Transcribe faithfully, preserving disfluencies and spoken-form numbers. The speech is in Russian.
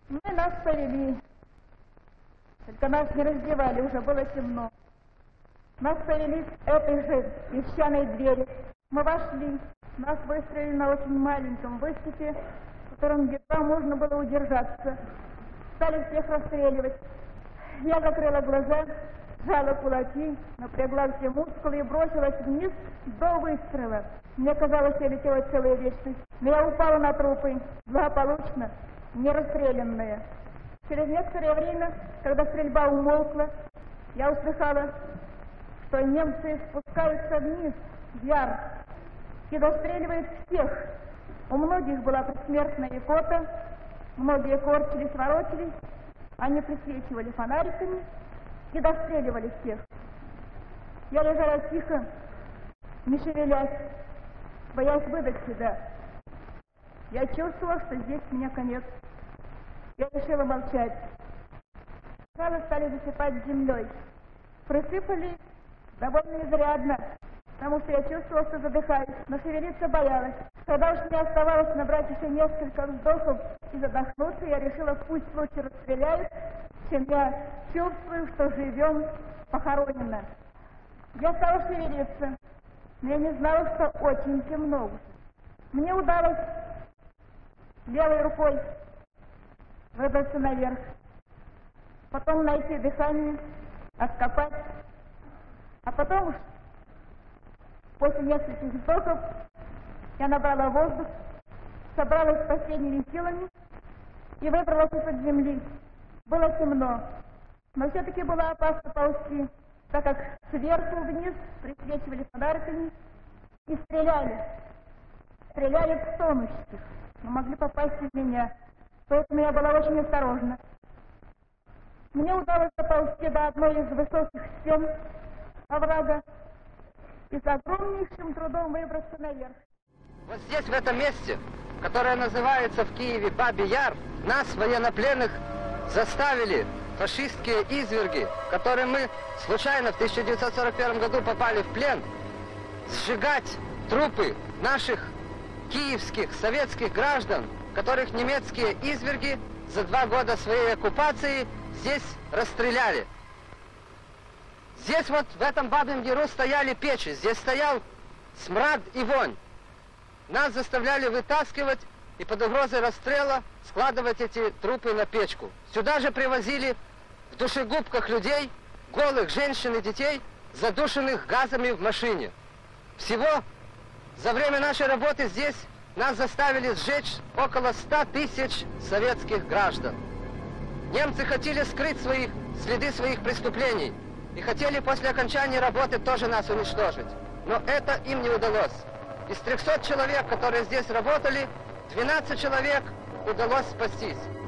Ну и нас повели. Только нас не раздевали, уже было темно. Нас повели к этой же песчаной двери. Мы вошли. Нас выстроили на очень маленьком выступе, в котором едва можно было удержаться. Стали всех расстреливать. Я закрыла глаза, сжала кулаки, напрягла все мускулы и бросилась вниз до выстрела. Мне казалось, я летела целую вечность. Но я упала на трупы, благополучно, не расстрелянная. Через некоторое время, когда стрельба умолкла, я услыхала, что немцы спускаются вниз, в яр, и достреливают всех. У многих была предсмертная икота, многие корчились, ворочались, они присвечивали фонариками и достреливали всех. Я лежала тихо, не шевелясь, боясь выдать себя. Я чувствовала, что здесь у меня конец. Я решила молчать. Сразу стали засыпать землей. Присыпали довольно изрядно, потому что я чувствовала, что задыхаюсь, но шевелиться боялась. Когда уж мне оставалось набрать еще несколько вздохов и задохнуться, я решила, пусть лучше расстреляют, чем я чувствую, что живем похоронено. Я стала шевелиться, но я не знала, что очень темно. Мне удалось левой рукой выбраться наверх, потом найти дыхание, откопать, а потом уж после нескольких вздохов я набрала воздух, собралась с последними силами и выбралась из-под земли. Было темно, но все-таки было опасно ползти, так как сверху вниз присвечивали фонариками и стреляли. Стреляли в стонущих, но могли попасть в меня, поэтому я была очень осторожна. Мне удалось доползти до одной из высоких стен оврага и с огромнейшим трудом выбраться наверх. Вот здесь, в этом месте, которое называется в Киеве Бабий Яр, нас, военнопленных, заставили фашистские изверги, которые мы случайно в тысяча девятьсот сорок первом году попали в плен, сжигать трупы наших киевских советских граждан, которых немецкие изверги за два года своей оккупации здесь расстреляли. Здесь вот в этом Бабьем Яру стояли печи, здесь стоял смрад и вонь. Нас заставляли вытаскивать и под угрозой расстрела складывать эти трупы на печку. Сюда же привозили в душегубках людей, голых женщин и детей, задушенных газами в машине. Всего за время нашей работы здесь нас заставили сжечь около ста тысяч советских граждан. Немцы хотели скрыть свои следы своих преступлений и хотели после окончания работы тоже нас уничтожить. Но это им не удалось. Из трёхсот человек, которые здесь работали, двенадцать человек удалось спастись.